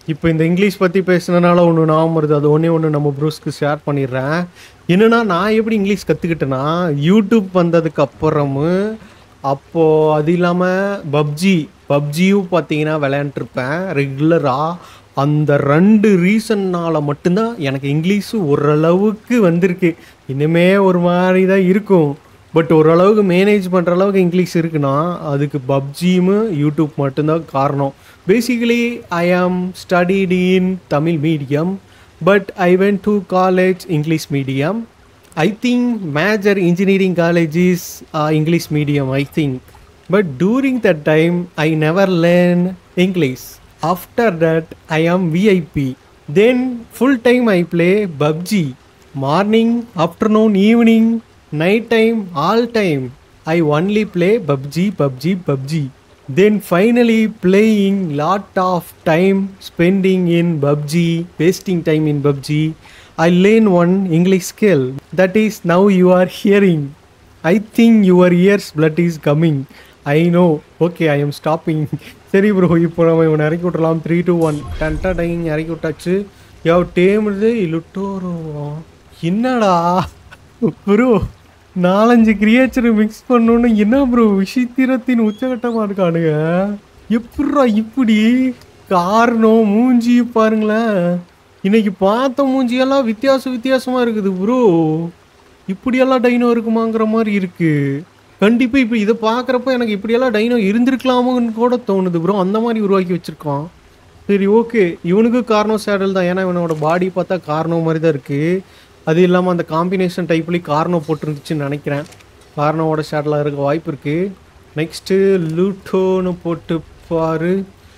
இப்போ இந்த இங்கிலீஷ் பற்றி பேசுனனால ஒன்று ஞாபகம் வருது. அது ஒன்றே ஒன்று நம்ம ப்ரூஸ்க்கு ஷேர் பண்ணிடுறேன். என்னன்னா நான் எப்படி இங்கிலீஷ் கற்றுக்கிட்டேன்னா யூடியூப் வந்ததுக்கு அப்புறமும் அப்போது அது இல்லாமல் பப்ஜி பப்ஜியும் பார்த்தீங்கன்னா விளையாண்டுருப்பேன் ரெகுலராக. அந்த ரெண்டு ரீசன்னால் மட்டும்தான் எனக்கு இங்கிலீஷு ஓரளவுக்கு வந்திருக்கு. இனிமே ஒரு மாதிரி தான் இருக்கும், பட் ஓரளவுக்கு மேனேஜ் பண்ணுற அளவுக்கு இங்கிலீஷ் இருக்குன்னா அதுக்கு பப்ஜியும் யூடியூப் மட்டும்தான் காரணம். Basically I am studied in Tamil medium, but I went to college English medium. I think major engineering college is uh, English medium, I think. But during that time, I never learned English. After that, I am V I P. Then full time I play P U B G. Morning, afternoon, evening, night time, all time. I only play P U B G, P U B G, P U B G. Then finally playing lot of time spending in P U B G, wasting time in P U B G. I learn one English skill. That is now you are hearing. I think your ears blood is coming. I know. Okay, I am stopping. சரி bro, இப்போ நம்ம இவனை இறக்கி விட்டுலாம். Three two one டன்டா டைங் இறக்கி விட்டாச்சு. யாவ் டேமுது லுட்டோரோ. என்னடா ப்ரோ நாலஞ்சு கிரியேச்சர் மிக்ஸ் பண்ணோன்னு என்ன ப்ரோ விசித்திரத்தின் உச்சகட்டமாக இருக்கானுங்க. எப்பட்றா இப்படி காரணம் மூஞ்சி பாருங்களேன். இன்னைக்கு பார்த்த மூஞ்சியெல்லாம் வித்தியாச வித்தியாசமாக இருக்குது ப்ரோ. இப்படியெல்லாம் டைனோ இருக்குமாங்கிற மாதிரி இருக்குது. கண்டிப்பாக இப்போ இதை பார்க்குறப்ப எனக்கு இப்படியெல்லாம் டைனோ இருந்திருக்கலாமோன்னு கூட தோணுது ப்ரோ. அந்த மாதிரி உருவாக்கி வச்சுருக்கான். சரி ஓகே, இவனுக்கு காரணம் சேடல் தான். ஏன்னா இவனோட பாடி பார்த்தா காரணம் மாதிரி தான் இருக்குது. அது இல்லாமல் அந்த காம்பினேஷன் டைப்லேயும் காரணம் போட்டுருந்துச்சுன்னு நினைக்கிறேன். காரணவோட சேடலாக இருக்க வாய்ப்பு இருக்குது. நெக்ஸ்ட்டு லூட்டோன்னு போட்டு பாரு.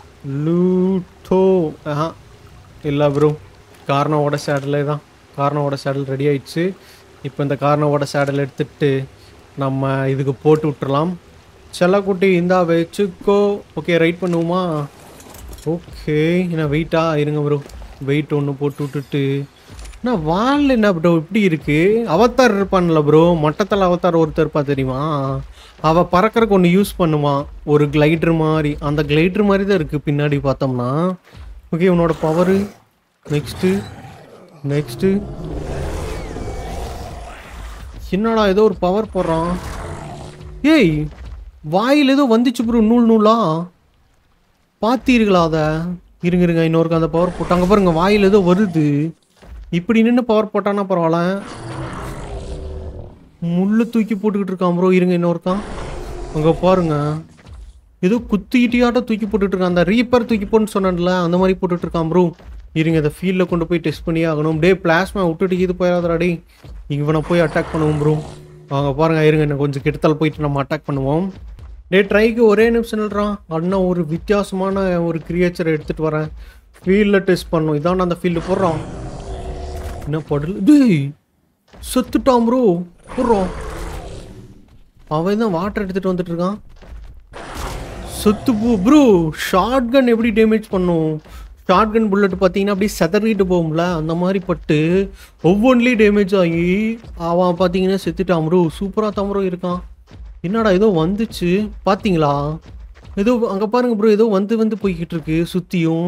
லூட்டோ ஆஹா இல்லை ப்ரோ, காரணவோட சேடலே தான். காரணவோட சேடல் ரெடி ஆயிடுச்சு. இப்போ இந்த காரணவோட சேடல் எடுத்துகிட்டு நம்ம இதுக்கு போட்டு விட்டுறலாம். செல்லக்குட்டி இந்தா வச்சுக்கோ. ஓகே ரைட் பண்ணுவோமா? ஓகே என்ன வெயிட்டா இருங்க ப்ரோ. வெயிட் ஒன்று போட்டு விட்டுட்டு நான் வால் என்ன ப்ரோ இப்படி இருக்குது. அவத்தார் இருப்பான்ல ப்ரோ, மட்டத்தில் அவத்தார் ஒருத்தர் இருப்பா தெரியுமா? அவள் பறக்கிறக்கு ஒன்று யூஸ் பண்ணுவான், ஒரு கிளைடர் மாதிரி. அந்த கிளைடர் மாதிரி தான் இருக்குது பின்னாடி பார்த்தோம்னா. ஓகே உன்னோட பவரு. நெக்ஸ்ட்டு நெக்ஸ்ட்டு என்னடா ஏதோ ஒரு பவர் போடுறான். ஏய் வாயில் ஏதோ வந்துச்சு ப்ரோ நூல் நூலா. பார்த்தீர்களா அதை? இருங்க இருங்க இன்னொருக்கு அந்த பவர் போட்டாங்க பாருங்க. வாயில் ஏதோ வருது. இப்படி நின்று பவர் போட்டானா பரவாயில்ல. முள்ளு தூக்கி போட்டுக்கிட்டு இருக்கான் ப்ரோ. இருங்க இன்னொருக்கான் அங்கே பாருங்க. ஏதோ குத்திக்கிட்டியாட்ட தூக்கி போட்டுட்டு இருக்கான். அந்த ரீப்பர் தூக்கி போட்டுன்னு சொன்னேன்ல அந்த மாதிரி போட்டுட்டு இருக்கான் ப்ரோ. இருங்க இதை ஃபீல்டில் கொண்டு போய் டெஸ்ட் பண்ணி ஆகணும். டே பிளாஸ்மா விட்டுட்டு இது போயிடாதடாடி. இவனை போய் அட்டாக் பண்ணுவோம் ப்ரோ. அவங்க பாருங்க. இருங்க என்ன கொஞ்சம் கிட்டத்தால் போயிட்டு நம்ம அட்டாக் பண்ணுவோம். டே ட்ரைக்கு ஒரே நிமிஷம் நில்றான். அண்ணா ஒரு வித்தியாசமான ஒரு கிரியேச்சரை எடுத்துகிட்டு வரேன். ஃபீல்டில் டெஸ்ட் பண்ணணும். இதான் அந்த ஃபீல்டு போடுறான். என்ன படல டேய் செத்துட்டான் ப்ரோ. போடுறோம். அவன் தான் வாட்டர் எடுத்துகிட்டு வந்துட்டு இருக்கான். செத்து போ ப்ரோ. ஷார்ட் கன் எப்படி டேமேஜ் பண்ணும்? ஷார்ட் கன் புல்லட் பார்த்தீங்கன்னா அப்படியே செதறிட்டு போகும்ல, அந்த மாதிரி பட்டு ஒவ்வொன்றிலையும் டேமேஜ் ஆகி அவன் பார்த்தீங்கன்னா செத்துட்டான் ப்ரோ. சூப்பராக தான் ப்ரோ இருக்கான். என்னடா ஏதோ வந்துச்சு பார்த்தீங்களா? ஏதோ அங்கே பாருங்கள் ப்ரோ, ஏதோ வந்து வந்து போய்கிட்டு இருக்கு சுற்றியும்.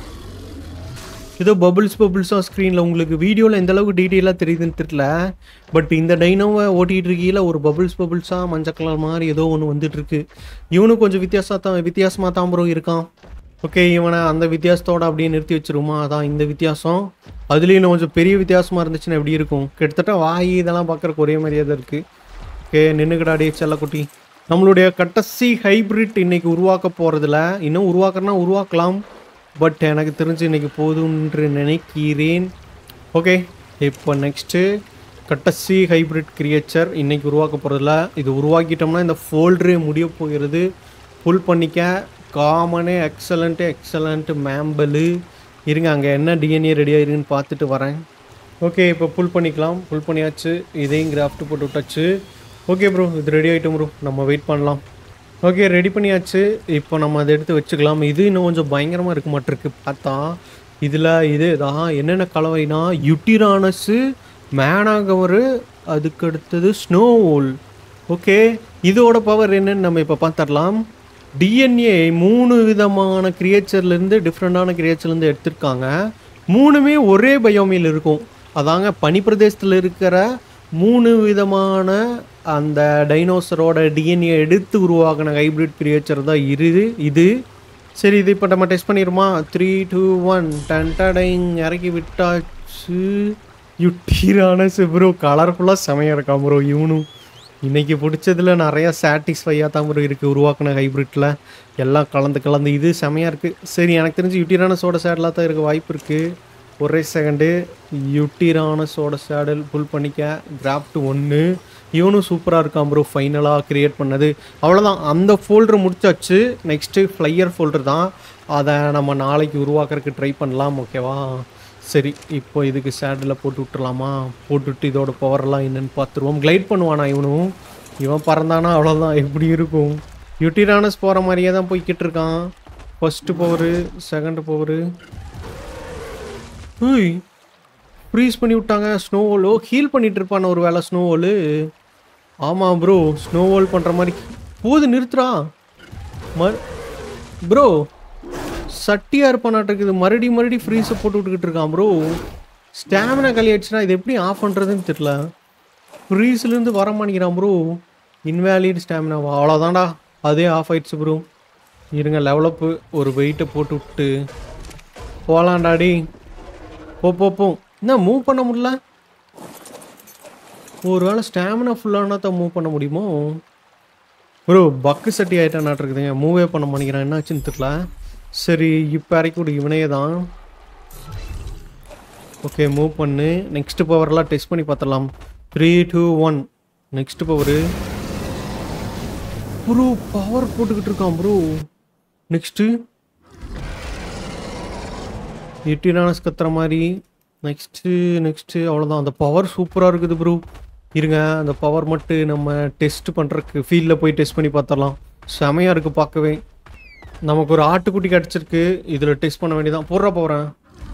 ஏதோ பபுள்ஸ் பபுள்ஸாக ஸ்க்ரீனில் உங்களுக்கு வீடியோவில் எந்த அளவுக்கு டீட்டெயிலாக தெரியுதுன்னு தெரியல. பட் இந்த டைனோவை ஓட்டிகிட்டு இருக்கையில் ஒரு பபுள்ஸ் பபுள்ஸாக மஞ்சள் கலர் மாதிரி ஏதோ ஒன்று வந்துட்டுருக்கு. இவனும் கொஞ்சம் வித்தியாசமாக தான் வித்தியாசமாக தான் ப்ரோ இருக்கான். ஓகே இவனை அந்த வித்தியாசத்தோடு அப்படியே நிறுத்தி வச்சுருமா. அதான் இந்த வித்தியாசம். அதுலேயும் இன்னும் கொஞ்சம் பெரிய வித்தியாசமாக இருந்துச்சுன்னா எப்படி இருக்கும்? கிட்டத்தட்ட வாய் இதெல்லாம் பார்க்குறக்கு ஒரே மாதிரியே தான் இருக்குது. ஓகே நின்றுக்கிடாடியே செல்லக்குட்டி. நம்மளுடைய கட்டசி ஹைப்ரிட் இன்றைக்கி உருவாக்க போகிறதில்ல. இன்னும் உருவாக்குறனா உருவாக்கலாம், பட் எனக்கு தெரிஞ்சு இன்றைக்கி போதும்ன்று நினைக்கிறேன். ஓகே இப்போ நெக்ஸ்ட்டு கட்டசி ஹைப்ரிட் கிரியேச்சர் இன்றைக்கி உருவாக்க போகிறதில்ல. இது உருவாக்கிட்டோம்னா இந்த ஃபோல்டரே முடிய போகிறது. புல் பண்ணிக்க. காமனே எக்ஸலண்ட்டு எக்ஸலண்ட்டு மேம்பலு. இருங்க அங்கே என்ன டிஎன்ஏ ரெடியாக இருக்குன்னு பார்த்துட்டு வரேன். ஓகே இப்போ புல் பண்ணிக்கலாம். புல் பண்ணியாச்சு. இதையும் கிராஃப்ட் போட்டு விட்டாச்சு. ஓகே ப்ரோ இது ரெடி ஆகிட்டோம் ப்ரோ. நம்ம வெயிட் பண்ணலாம். ஓகே ரெடி பண்ணியாச்சு. இப்போ நம்ம அதை எடுத்து வச்சுக்கலாம். இது இன்னும் கொஞ்சம் பயங்கரமாக இருக்க மாட்டிருக்கு பார்த்தா. இதில் இது தான் என்னென்ன கலவைனா யுட்டிரானஸு, மேனாகவரு, அதுக்கு அடுத்தது ஸ்னோவோல். ஓகே இதோட பவர் என்னன்னு நம்ம இப்போ பார்த்துடலாம். டிஎன்ஏ மூணு விதமான கிரியேச்சர்லேருந்து டிஃப்ரெண்டான கிரியேச்சர்லேருந்து எடுத்திருக்காங்க. மூணுமே ஒரே பயோமில் இருக்கும். அதாங்க பனிப்பிரதேசத்தில் இருக்கிற மூணு விதமான அந்த டைனோசரோட டிஎன்ஏ எடுத்து உருவாக்கின ஹைப்ரிட் கிரியேச்சர் தான் இரு இது. சரி, இது இப்போ நம்ம டெஸ்ட் பண்ணிடுமா? த்ரீ டூ ஒன் டன்டடைங் இறக்கி விட்டாச்சு. யுட்டிரானஸ் ப்ரோ கலர்ஃபுல்லாக செமையாக இருக்கான் ப்ரோ. இவனும் இன்றைக்கி பிடிச்சதில் நிறையா சாட்டிஸ்ஃபையாக தான் ப்ரோ இருக்குது. உருவாக்கின ஹைப்ரிட்டில் எல்லாம் கலந்து கலந்து இது செமையாக இருக்குது. சரி, எனக்கு தெரிஞ்சு யுட்டிரானஸோட சேடலாக தான் இருக்க வாய்ப்பு இருக்குது. ஒரே செகண்டு யுட்டிரானஸோட சேடல் புல் பண்ணிக்க. கிராஃப்ட் ஒன்று இவனும் சூப்பராக இருக்கான் ப்ரோ. ஃபைனலாக க்ரியேட் பண்ணது அவ்வளோதான். அந்த ஃபோல்டர் முடிச்சாச்சு. நெக்ஸ்ட்டு ஃப்ளையர் ஃபோல்டர் தான். அதை நம்ம நாளைக்கு உருவாக்குறதுக்கு ட்ரை பண்ணலாம். ஓகேவா? சரி, இப்போ இதுக்கு சேடில் போட்டு விட்டுறலாமா? போட்டுவிட்டு இதோட பவர்லாம் என்னென்னு பார்த்துருவோம். கிளைட் பண்ணுவானா இவனும்? இவன் பறந்தானா அவ்வளோதான். எப்படி இருக்கும்? யுட்டிரானஸ் போகிற மாதிரியே தான் போய்கிட்டு இருக்கான். First power, second power. ஹூய், ஃப்ரீஸ் பண்ணி விட்டாங்க. ஸ்னோவாலோ ஹீல் பண்ணிகிட்டு இருப்பான ஒரு வேலை ஸ்னோவாலு. ஆமாம் ப்ரோ, ஸ்னோவால் பண்ணுற மாதிரி போது. நிறுத்துறா ம ப்ரோ. சட்டியாக இருப்பானாட்டுருக்குது. மறுபடி மறுபடி ஃப்ரீஸை போட்டு விட்டுக்கிட்டு இருக்கான் ப்ரோ. ஸ்டாமினா காலி ஆயிடுச்சுன்னா இது எப்படி ஆஃப் பண்ணுறதுன்னு தெரியல. ஃப்ரீஸ்லேருந்து வர மாட்டேங்கிறான் ப்ரோ. இன்வேலிட் ஸ்டாமினாவா? அவ்வளோதான்டா, அதே ஆஃப் ஆயிடுச்சு ப்ரோ. இருங்க, லெவலப்பு ஒரு வெயிட்டை போட்டு விட்டு போகலான்டாடி. போ போ போ. என்ன மூவ் பண்ண முடியல? ஒரு வேளை ஸ்டாமினா ஃபுல்லானா தான் மூவ் பண்ண முடியுமோ ப்ரோ? பக்கு சட்டி ஆகிட்டான் இருக்குதுங்க. மூவே பண்ண மாட்டேங்கிறான். என்ன ஆச்சுன்னு தெரியல. சரி, இப்போ இறக்கி விடு இவனையே தான். ஓகே, மூவ் பண்ணு. நெக்ஸ்ட்டு பவர்லாம் டெஸ்ட் பண்ணி பார்த்துடலாம். Three two one next power. Bro power போட்டுக்கிட்டு இருக்கான் ப்ரோ. நெக்ஸ்ட்டு யுட்டிரானஸ் கத்துற மாதிரி. நெக்ஸ்ட்டு நெக்ஸ்ட்டு அவ்வளோதான். அந்த பவர் சூப்பராக இருக்குது ப்ரோ. இருங்க, அந்த பவர் மட்டும் நம்ம டெஸ்ட் பண்ணுறதுக்கு ஃபீல்டில் போய் டெஸ்ட் பண்ணி பார்த்துடலாம். செமையாக இருக்குது பார்க்கவே. நமக்கு ஒரு ஆட்டுக்குட்டி கிடச்சிருக்கு. இதில் டெஸ்ட் பண்ண வேண்டியதான். போடுறா போகிறேன்.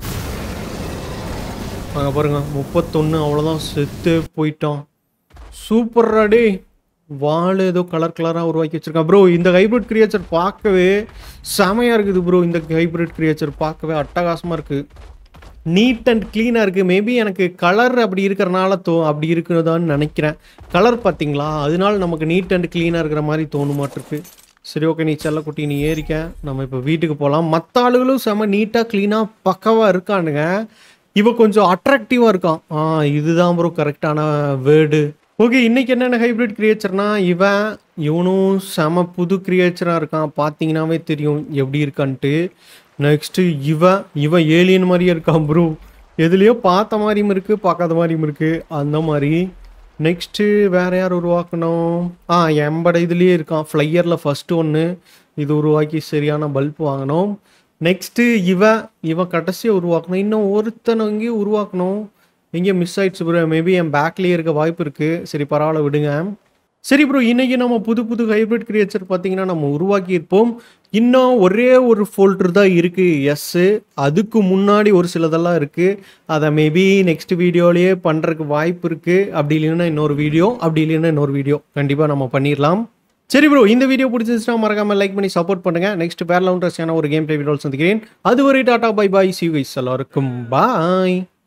அங்கே பாருங்கள், முப்பத்தொன்று. அவ்வளோதான், செத்து போயிட்டோம். சூப்பர்ரா டே. வால் ஏதோ கலர் கலராக உருவாக்கி வச்சுருக்கான் ப்ரோ. இந்த ஹைப்ரிட் கிரியேச்சர் பார்க்கவே செமையாக இருக்குது ப்ரோ. இந்த ஹைப்ரிட் கிரியேச்சர் பார்க்கவே அட்டகாசமாக இருக்குது. நீட் அண்ட் க்ளீனாக இருக்குது. மேபி எனக்கு கலர் அப்படி இருக்கிறனால தோ அப்படி இருக்குதான்னு நினைக்கிறேன். கலர் பார்த்தீங்களா, அதனால நமக்கு நீட் அண்ட் க்ளீனாக இருக்கிற மாதிரி தோணுமாட்டிருக்கு. சரி, ஓகே, நீ செல்லக்குட்டி நீ ஏறிக்க. நம்ம இப்போ வீட்டுக்கு போகலாம். மற்ற ஆளுகளும் செம்ம நீட்டாக க்ளீனாக பக்காவாக இருக்கானுங்க. இவன் கொஞ்சம் அட்ராக்டிவாக இருக்கான். ஆ இதுதான் ப்ரோ கரெக்டான வேர்டு. ஓகே, இன்றைக்கி என்னென்ன ஹைப்ரிட் கிரியேச்சர்னா இவன் இவனும் செம புது கிரியேச்சராக இருக்கான். பார்த்தீங்கன்னாவே தெரியும் எப்படி இருக்கான்ட்டு. நெக்ஸ்ட்டு இவன் இவன் ஏலியன் மாதிரியே இருக்கான் ப்ரோ. எதுலேயோ பார்த்த மாதிரியும் இருக்குது, பார்க்காத மாதிரியும் இருக்குது, அந்த மாதிரி. நெக்ஸ்ட்டு வேறு யார் உருவாக்கணும்? ஆ எம்பட இதுலேயே இருக்கான். ஃப்ளையரில் ஃபஸ்ட்டு ஒன்று இது உருவாக்கி சரியான பல்ப் வாங்கணும். நெக்ஸ்ட்டு இவன் இவன் கடைசியாக உருவாக்கணும். இன்னும் ஒருத்தனை இங்கேயும் உருவாக்கணும். எங்கேயும் மிஸ் ஆகிடுச்சு ப்ரோ. மேபி என் பேக்லேயே இருக்க வாய்ப்பு இருக்குது. சரி, பரவாயில்ல விடுங்க. சரி ப்ரோ, இன்றைக்கி நம்ம புது புது ஹைப்ரிட் கிரியேச்சர் பார்த்தீங்கன்னா நம்ம உருவாக்கியிருப்போம். இன்னும் ஒரே ஒரு ஃபோல்டர் தான் இருக்குது. எஸ்ஸு, அதுக்கு முன்னாடி ஒரு சிலதெல்லாம் இருக்குது. அதை மேபி நெக்ஸ்ட் வீடியோலேயே பண்ணுறதுக்கு வாய்ப்பு இருக்குது. அப்படி இல்லைன்னா இன்னொரு வீடியோ, அப்படி இல்லைன்னா இன்னொரு வீடியோ கண்டிப்பாக நம்ம பண்ணிடலாம். சரி ப்ரோ, இந்த வீடியோ பிடிச்சிருச்சுன்னா மறக்காமல் லைக் பண்ணி சப்போர்ட் பண்ணுங்கள். நெக்ஸ்ட் வேற லவுண்டர்ஸான ஒரு கேம் பிளே வீடியோவில் சந்திக்கிறேன். அதுவரை டாட்டா bye bye. See you guys. எல்லாருக்கும் பாய்.